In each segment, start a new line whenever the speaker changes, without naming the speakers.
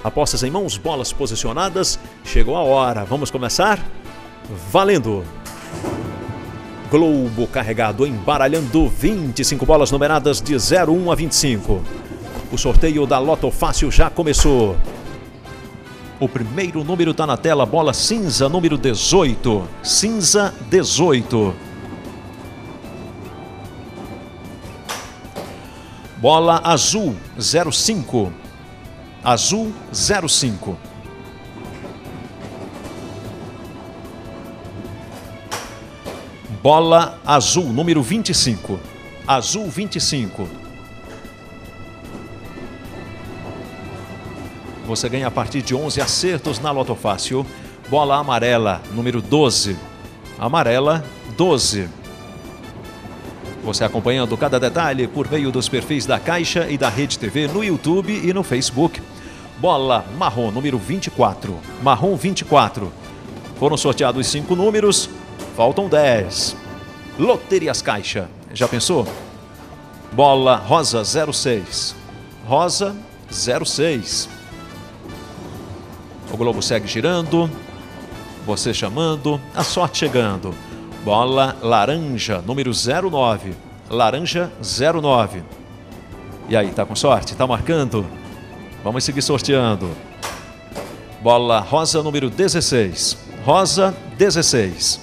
Apostas em mãos, bolas posicionadas. Chegou a hora. Vamos começar? Valendo! Globo carregado, embaralhando 25 bolas numeradas de 01 a 25. O sorteio da Loto Fácil já começou. O primeiro número está na tela, bola cinza, número 18. Cinza 18. Bola azul 05. Azul 05. Bola azul, número 25. Azul 25. Você ganha a partir de 11 acertos na Loto Fácil. Bola amarela, número 12. Amarela 12. Você acompanhando cada detalhe por meio dos perfis da Caixa e da Rede TV no YouTube e no Facebook. Bola marrom, número 24. Marrom 24. Foram sorteados 5 números, faltam 10. Loterias Caixa. Já pensou? Bola rosa 06. Rosa 06. O globo segue girando. Você chamando, a sorte chegando. Bola laranja, número 09. Laranja 09. E aí, tá com sorte? Tá marcando? Vamos seguir sorteando. Bola rosa, número 16. Rosa 16.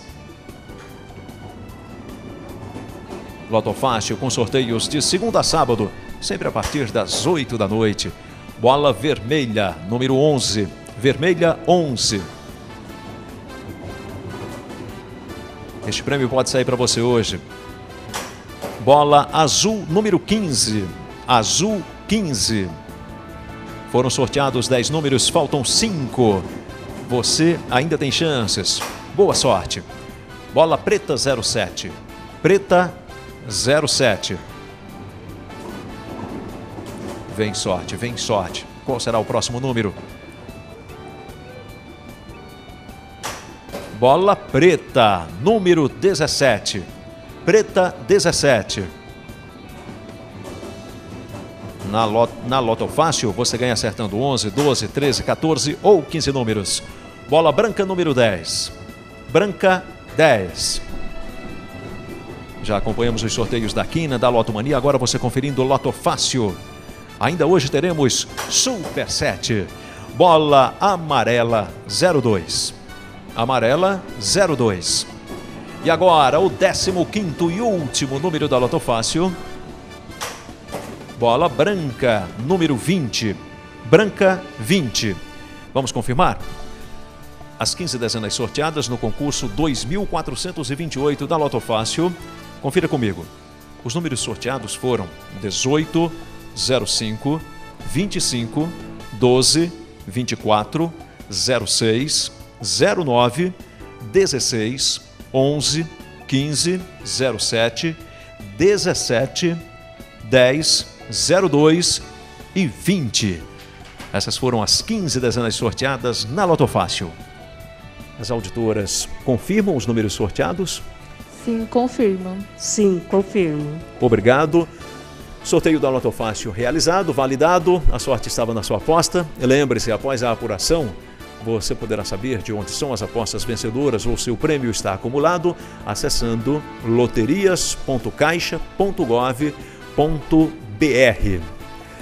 Loto Fácil com sorteios de segunda a sábado, sempre a partir das 8 da noite. Bola vermelha, número 11. Vermelha 11. Este prêmio pode sair para você hoje. Bola azul, número 15. Azul 15. Foram sorteados 10 números, faltam 5. Você ainda tem chances. Boa sorte. Bola preta 07. Preta 07. Vem sorte, vem sorte. Qual será o próximo número? Bola preta, número 17. Preta 17. Na Loto Fácil, você ganha acertando 11, 12, 13, 14 ou 15 números. Bola branca, número 10. Branca 10. Já acompanhamos os sorteios da Quina, da Loto Mania. Agora você conferindo o Loto Fácil. Ainda hoje teremos Super 7. Bola amarela 02. Amarela 02. E agora o 15º e último número da Loto Fácil. Bola branca, número 20. Branca 20. Vamos confirmar? As 15 dezenas sorteadas no concurso 2428 da Loto Fácil. Confira comigo. Os números sorteados foram 18, 05, 25, 12, 24, 06, 09, 16, 11, 15, 07, 17, 10, 02 e 20. Essas foram as 15 dezenas sorteadas na Loto Fácil. As auditoras confirmam os números sorteados?
Sim, confirmam.
Sim, confirmo.
Obrigado. Sorteio da Loto Fácil realizado, validado. A sorte estava na sua aposta. Lembre-se, após a apuração, você poderá saber de onde são as apostas vencedoras ou seu prêmio está acumulado acessando loterias.caixa.gov.br.